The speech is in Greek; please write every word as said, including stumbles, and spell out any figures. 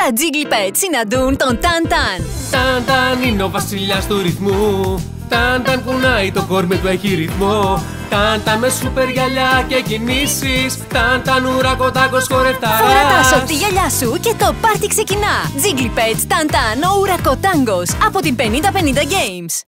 Τα Jigglypet συναντούν τον Ταν-Ταν. Ταν-Ταν είναι ο βασιλιάς του ρυθμού. Ταν-Ταν κουνάει το κόρμι του, έχει ρυθμό. Ταν-Ταν με σούπερ γυαλιά και κινήσεις. Ταν-Ταν ουρακοτάγκος χορευταράς. Φορά τα σοφ τη γυαλιά σου και το πάρτι ξεκινά. Jigglypet Ταν-Ταν ο ουρακοτάγκος από την πενήντα πενήντα Games.